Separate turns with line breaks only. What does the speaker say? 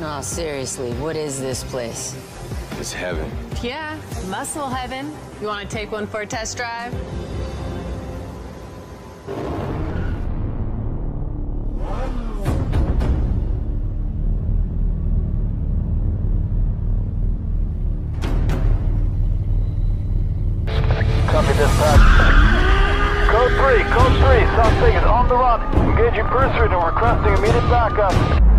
No, seriously, what is this place?
It's heaven.
Yeah, muscle heaven. You want to take one for a test drive?
Copy dispatch. Code 3, suspect is on the run. Engaging pursuit and requesting immediate backup.